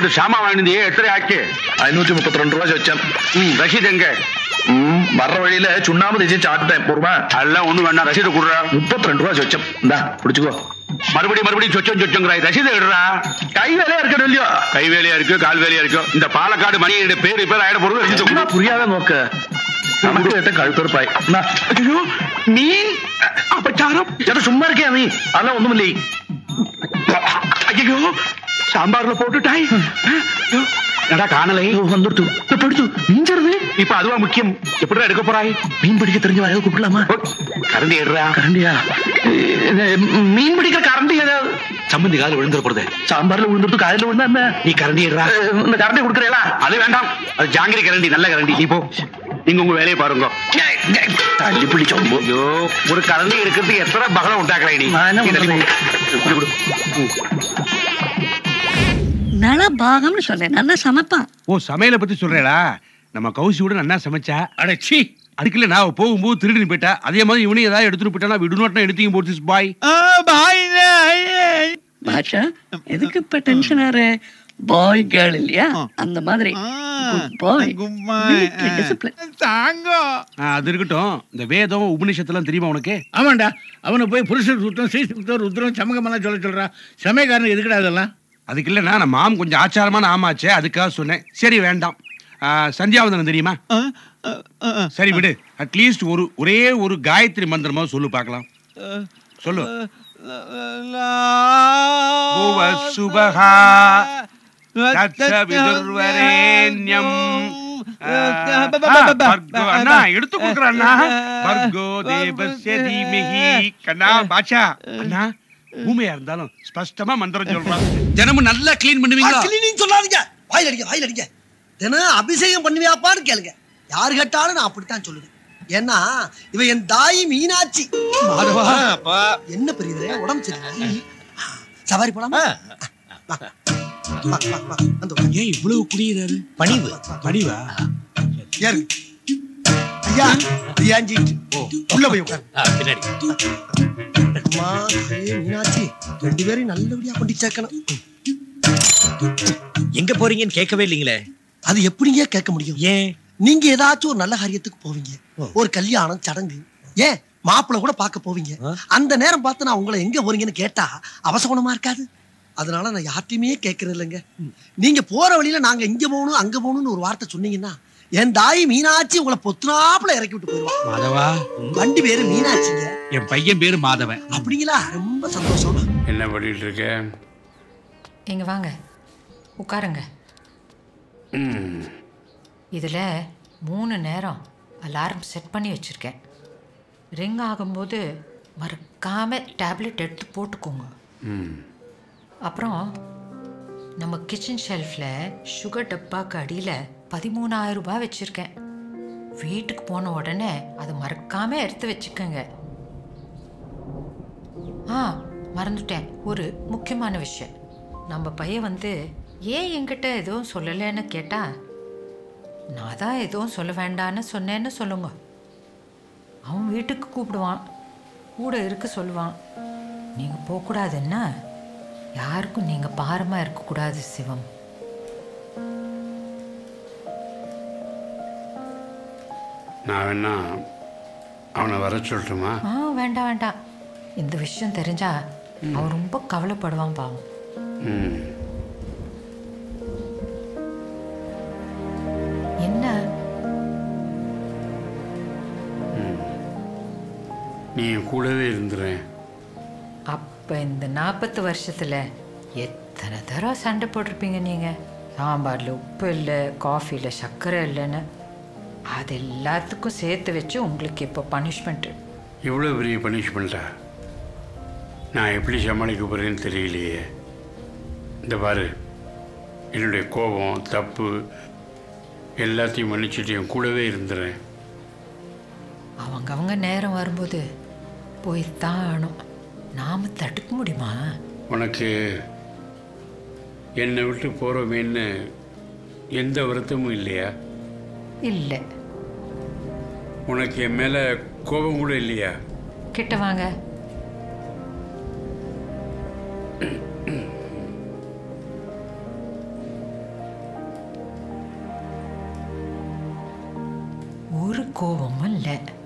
சாமா வாங்கினதே எத்தனை ஆச்சு? 532 ரூபா வச்சேன். ரசீது எங்க? வர்ற வழியில சுண்ணாம்பு தேய்ச்சி சாப்பிட்டேன். போடுமா? அதெல்லாம் ஒண்ணு வேண்டாம், ரசீது கொடுறா. 32 ரூபா வச்சேன். இந்தா பிடிச்சுக்கோ. மறுபடியும் சொச்சங்கிறாய். ரசீது எடுறா. கை வேலையா இருக்கணும் இல்லையோ? கை வேலையா இருக்கு, கால் வேலையா இருக்கு. இந்த பாலக்காடு மணியோட பேர் ஆயிட போறது. புரியாத நோக்க கழுத்தொருப்பாய். நீ அபச்சாரம் சும்மா இருக்கே நீ. அதெல்லாம் ஒண்ணும் இல்லை. ஐயோ சாம்பார்ல போட்டுட்டாய். என்னடா காணலை வந்துடுத்து நீஞ்சறது. இப்ப அதுவா முக்கியம். எப்படிடா எடுக்க போறாய்? மீன் பிடிக்க தெரிஞ்ச வரைய கூப்பிடலாமா? கரண்டி எடுறா. கரண்டியா? மீன் பிடிக்கிற கரண்டி ஏதாவது சம்பந்தி கால விழுந்துட போறது. சாம்பார்ல விழுந்துட்டு காலையில விழுந்தா என்ன? நீ கரண்டி எடுறா. இந்த கரண்டி கொடுக்குறீங்களா? அது வேண்டாம், அது ஜாங்கிரி கரண்டி, நல்ல கரண்டி. நீ போ, நீங்க உங்க வேலையை பாருங்க. தள்ளி பிடிச்சோம். ஐயோ ஒரு கரண்டி இருக்கிறது எத்தனை பகலம் உண்டாக்குறாய் நீ. நல்லா பாகம்னு சொல்றேன். நல்லா சமைப்பான். ஓ சமையலை பத்தி சொல்றேடா. நம்ம கௌசி கூட நல்லா சமைச்சா. அடச்சி அதுக்குள்ள நான் போகும்போது திருடின்னு போயிட்டா. அதே மாதிரி இவனையும் ஏதாவது எடுத்துட்டு போயிட்டானா விடுநோட்டம் எடுத்தீங்க போட்டு பாய். பாஷா எதுக்கு இப்ப டென்ஷன் ஆற? பாய் கேர்ள் இல்லையா, அந்த மாதிரி பாய் அது இருக்கட்டும். இந்த வேதம் உபநிஷத்துலாம் தெரியுமா உனக்கு? ஆமாண்டா, அவனை போய் புருஷன் சுத்தம் ஸ்ரீ சுத்தம் ருத்ரம் சமகமெல்லாம் சொல்றான். சமயக்காரன் எதுக்கடா அதெல்லாம்? அதுக்கு இல்லைன்னா நம்ம மாம் கொஞ்சம் ஆச்சாரமான ஆமாச்சே, அதுக்காக சொன்னேன். சரி வேண்டாம். சந்தியாவந்தனம் தெரியுமா? சரி விடு. அட்லீஸ்ட் ஒரே ஒரு காயத்ரி மந்திரமா சொல்லு பார்க்கலாம். சொல்லு. சுபகா எடுத்து கொடுக்குறா. பூமியா இருந்தாலும் ஸ்பஷ்டமா மந்திரம் சொல்றான். தினமும் நல்லா கிளீன் பண்ணுவீங்க. கிளீனிங் சொல்லாதீங்க. வாயில் அடிங்க. தினம் அபிஷேகம் பண்ணுவியாப்பான்னு கேளுங்க. யாரு கேட்டாலும் நான் அப்படித்தான் சொல்லுவேன். ஏன்னா இவன் என் தாய் மீனாட்சி. என்ன பெரியது உடம்பு சரியில்லை. சவாரி போலாமா? ஏன் இவ்வளவு குடிக்கிறாரு? பணிவா? யாரு ஐயா? ஐயாஞ்சி உள்ள போய் உட்காரு. மீனாட்சி 2 பேரையும் நல்லபடியா கொண்டு சேர்க்கணும். எங்க போறீங்கன்னு கேட்கவே இல்லீங்களே. அது எப்படிங்க கேட்க முடியும்? ஏன்? நீங்க ஏதாச்சும் ஒரு நல்ல காரியத்துக்கு போவீங்க, ஒரு கல்யாணம் சடங்கு, ஏன் மாப்பிள்ள கூட பார்க்க போவீங்க. அந்த நேரம் பார்த்து நான் உங்களை எங்க போறீங்கன்னு கேட்டா அவசகுணமா இருக்காது. அதனால நான் யார்ட்டையுமே கேட்கறது இல்லைங்க. நீங்க போற வழியில நாங்க இங்க போகணும் அங்க போகணும்னு ஒரு வார்த்தை சொன்னீங்கன்னா என் தாய் மீனாட்சி உங்களை பொத்துனாப்புல இறக்கி விட்டு போயிடுவான். மாதவா, வண்டி பேரு மீனாட்சிங்க. என் பையன் பேரு மாதவன். அப்படிங்களா? ரொம்ப சந்தோஷம். என்ன பண்ணிட்டு இருக்க? இங்க வாங்க, உட்காருங்க. இதுல 3 நேரம் அலாரம் செட் பண்ணி வச்சிருக்கேன். ரிங் ஆகும்போது மறக்காம டேப்லெட் எடுத்து போட்டுக்கோங்க. அப்புறம் நம்ம கிச்சன் ஷெல்ஃப்ல சுகர் டப்பாக்கு அடியில் 13,000 ரூபாய் வச்சிருக்கேன். வீட்டுக்கு போன உடனே அதை மறக்காம எடுத்து வச்சுக்கோங்க. மறந்துட்டேன், ஒரு முக்கியமான விஷயம். நம்ம பையன் ஏன் என்கிட்ட எதுவும் சொல்லலைன்னு கேட்டா, நான் தான் எதுவும் சொல்ல வேண்டான்னு சொன்னேன்னு சொல்லுங்க. அவன் வீட்டுக்கு கூப்பிடுவான், கூட இருக்க சொல்லுவான். நீங்கள் போகக்கூடாதுன்னா யாருக்கும் நீங்கள் பாரமாக இருக்கக்கூடாது சிவம். நான் வேணா அவனை வர சொல்லட்டுமா? வேண்டாம் வேண்டாம். இந்த விஷயம் தெரிஞ்சா அவன் ரொம்ப கவலைப்படுவான் பாவம். என்ன நீ கூடவே இருந்துறேன். அப்போ இந்த 40 வருஷத்தில் எத்தனை தடவை சண்டை போட்டிருப்பீங்க நீங்கள். சாம்பாரில் உப்பு இல்லை, காஃபியில் சர்க்கரை இல்லைன்னு. அது எல்லாத்துக்கும் சேர்த்து வச்சு உங்களுக்கு இப்போ பனிஷ்மெண்ட்டு. எவ்வளோ பெரிய பனிஷ்மெண்ட்டா? நான் எப்படி சமாளிக்க போகிறேன்னு தெரியலையே. இந்த பாரு, என்னுடைய கோபம் தப்பு எல்லாத்தையும் மன்னிச்சுட்டு என் கூடவே இருந்துறேன். அவங்க நேரம் வரும்போது போய்தான் ஆகணும். நாம் தடுக்க முடியுமா? உனக்கு என்னை விட்டு போகிறோமேன்னு எந்த வருத்தமும் இல்லையா? இல்லை. உனக்கு என் மேலே கோபம் கூட இல்லையா? கிட்ட வாங்க. ஒரு கோபமும் இல்லை.